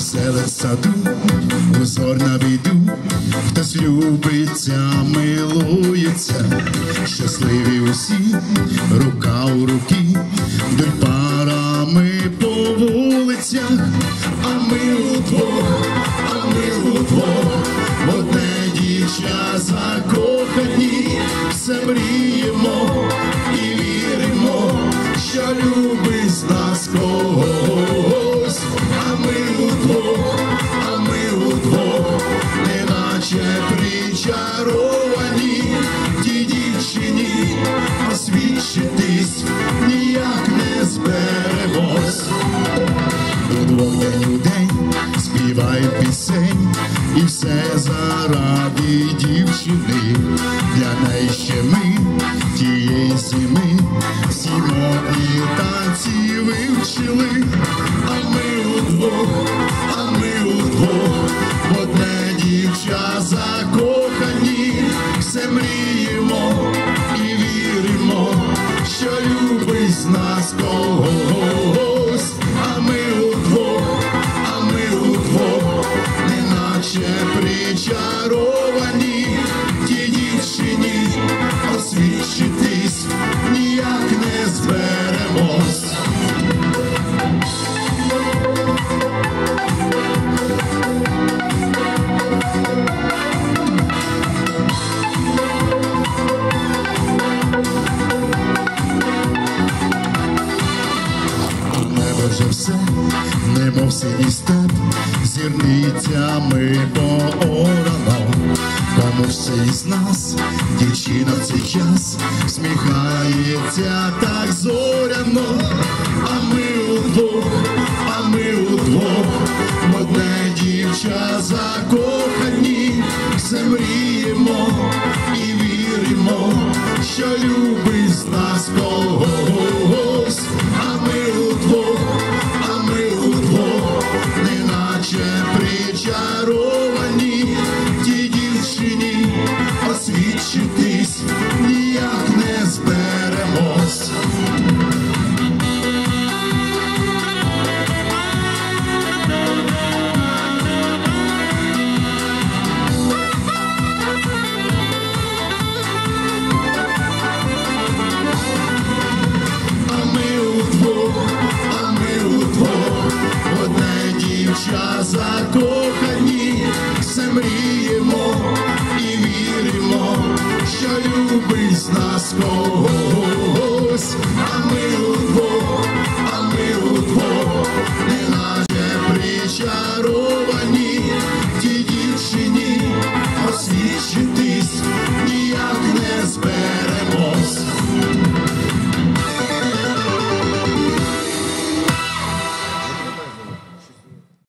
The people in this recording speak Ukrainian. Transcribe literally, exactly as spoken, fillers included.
веселе саду, узор на виду, хтось любиться, милується, щасливі усі, рука у руки, йдуть парами по вулицях, а ми удвох, а ми удвох, в одне дівча закохані, все мріємо і віримо, що любить нас когось, а ми удвох, а ми удвох, неначе причаровані, тій дівчині освідчитись ніяк не зберемось. Удвох день у день співають пісень, і все заради дівчини, для неї ще ми тієї зими всі модні танці вивчили, а ми удвох, а ми удвох, в одне дівча закохані, все мріємо і віримо, що любить з нас когось, а ми удвох, а ми удвох, неначе причаровані, тій дівчині освідчитись ніяк не зберемось. Вже все, немов синій степ, зірницями поорано. Комусь із нас дівчина в цей час сміхається так зоряно, а ми удвох, а ми удвох, в одне дівча закохані, все мріємо і віримо, що любить з нас когось, а ми удвох, а ми удвох, неначе причаровані, тій дівчині освідчитись ніяк не зберемось. Закохані, все мріємо і віримо, що любить з нас когось.